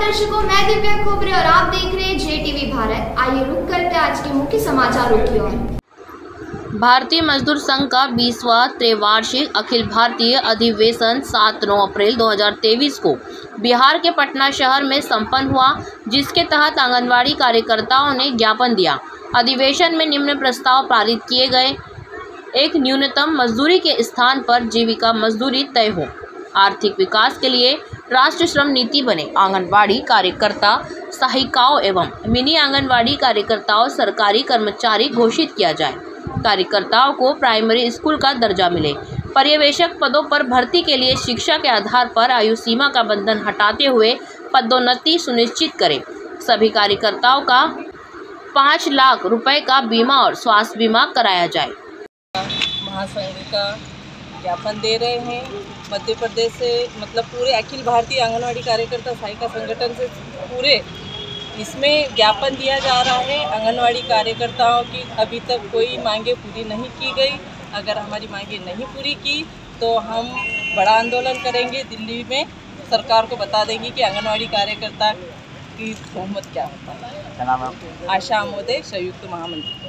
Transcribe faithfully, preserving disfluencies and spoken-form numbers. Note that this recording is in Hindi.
दर्शकों, मैं दिव्या खोबरे और आप देख रहे हैं जे टीवी भारत। आइए रुक करते हैं आज के मुख्य समाचारों की ओर। भारतीय मजदूर संघ का बीसवां त्रैवार्षिक अखिल भारतीय अधिवेशन सात नौ अप्रैल दो हज़ार तेईस को बिहार के पटना शहर में संपन्न हुआ, जिसके तहत आंगनवाड़ी कार्यकर्ताओं ने ज्ञापन दिया। अधिवेशन में निम्न प्रस्ताव पारित किए गए। एक, न्यूनतम मजदूरी के स्थान पर जीविका मजदूरी तय हो। आर्थिक विकास के लिए राष्ट्रीय श्रम नीति बने। आंगनवाड़ी कार्यकर्ता, सहायिकाओं एवं मिनी आंगनवाड़ी कार्यकर्ताओं सरकारी कर्मचारी घोषित किया जाए। कार्यकर्ताओं को प्राइमरी स्कूल का दर्जा मिले। पर्यवेक्षक पदों पर भर्ती के लिए शिक्षा के आधार पर आयु सीमा का बंधन हटाते हुए पदोन्नति सुनिश्चित करें। सभी कार्यकर्ताओं का पाँच लाख रुपए का बीमा और स्वास्थ्य बीमा कराया जाए। महासंघ का ज्ञापन दे रहे हैं। मध्य प्रदेश से मतलब पूरे अखिल भारतीय आंगनवाड़ी कार्यकर्ता सहायिका संगठन से पूरे इसमें ज्ञापन दिया जा रहा है। आंगनवाड़ी कार्यकर्ताओं की अभी तक कोई मांगे पूरी नहीं की गई। अगर हमारी मांगे नहीं पूरी की तो हम बड़ा आंदोलन करेंगे। दिल्ली में सरकार को बता देंगे कि आंगनवाड़ी कार्यकर्ता की बहुमत क्या होता है। आशा मोदे, संयुक्त महामंत्री।